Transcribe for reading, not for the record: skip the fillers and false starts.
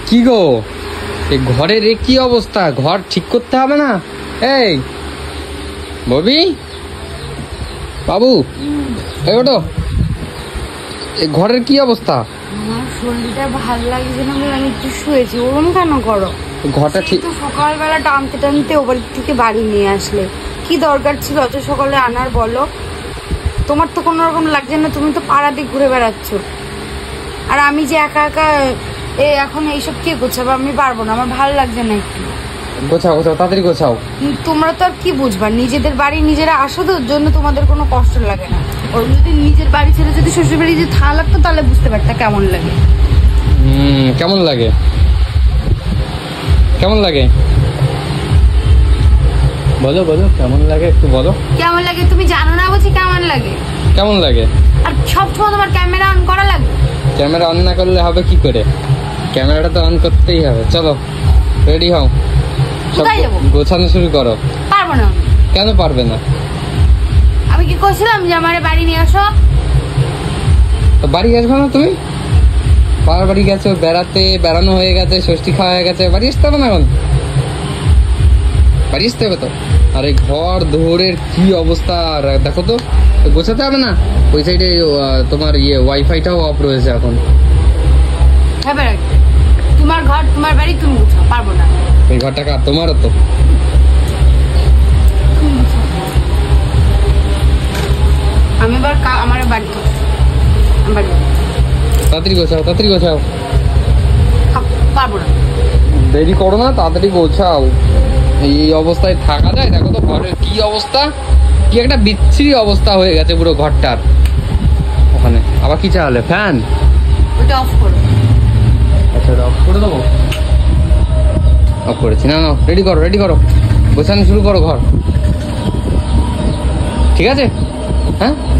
কি গো, এই ঘরের এ কি অবস্থা? ঘর ঠিক করতে হবে না? এই ববি, বাবু, এই ওটো, এই ঘরের কি অবস্থা? আমার শরীরটা ভালো লাগছে না বলে আমি একটু শুয়েছি। ওরম কেন করো? ঘরটা ঠিক সকালবেলা টানতে টানতে ও বাড়ি থেকে বাড়ি নিয়ে আসলে কি দরকার ছিল অত সকালে আনার বলো? তোমার তো কোনো রকম লাগছে না, তুমি তো পাড়া দিয়ে ঘুরে বেড়াচ্ছ। আর আমি যে একা একা এখন এইসব কে গোছাবো? আমি পারবো না, আমার ভালো লাগছে না একটু। গোছাও গোছাও, তাড়াতাড়ি গোছাও। তোমরা তো আর কি বুঝবা, নিজেদের বাড়ি নিজেরা আসো তো, ওর জন্য তোমাদের কোনো কষ্ট লাগে না। ওর যদি নিজের বাড়ি ছেড়ে যদি শ্বশুর বাড়ি যদি থাকা লাগতো তাহলে বুঝতে পারতা কেমন লাগে। কেমন লাগে? কেমন লাগে বলো বলো, কেমন লাগে একটু বলো। কেমন লাগে তুমি জানো না? বলছি কেমন লাগে। কেমন লাগে? আর সবসময় তোমার ক্যামেরা অন করা লাগবে? ক্যামেরা অন না করলে হবে কি করে? ক্যামেরাটা তো অন করতেই হবে। চলো রেডি হও, সব কোথায় যাবো? গোছানো শুরু করো। পারবো না। কেন পারবে না? আমি কি করছিলাম যে আমার বাড়ি নিয়ে আসো? তো বাড়ি আসবে না তুমি? পাড়ার বাড়ি গেছো বেড়াতে, বেড়ানো হয়ে গেছে, ষষ্ঠী খাওয়া হয়ে গেছে, বাড়ি আসতে হবে না এখন? বাড়ি আসতে হবে তো। আর এই ঘর দৌড়ের কি অবস্থা দেখো তো, গোছাতে হবে না? ওই সাইডে তোমার ওয়াইফাইটাও অফ রয়েছে এখন। হ্যাঁ, তোমার ঘর তোমার বাড়ি, তুমি গুছাও। পারবো না। এই ঘরটা কার? তোমারও তো। আমি এবার আমার বাড়ি তাড়াতাড়ি গোছাও, তাড়াতাড়ি গোছাও। পারবো না। দেরি করো না, তাড়াতাড়ি গোছাও। এই অবস্থায় থাকা যায়? দেখো তো ঘরের কি অবস্থা, কি একটা বিচ্ছিরি অবস্থা হয়ে গেছে পুরো ঘরটার। ওখানে আবার কি চালালে? ফ্যান? ওটা অফ করো। আচ্ছা অফ করে দেবো। অফ করেছি। না না, রেডি করো, রেডি করো, গোছানো শুরু করো ঘর। ঠিক আছে? হ্যাঁ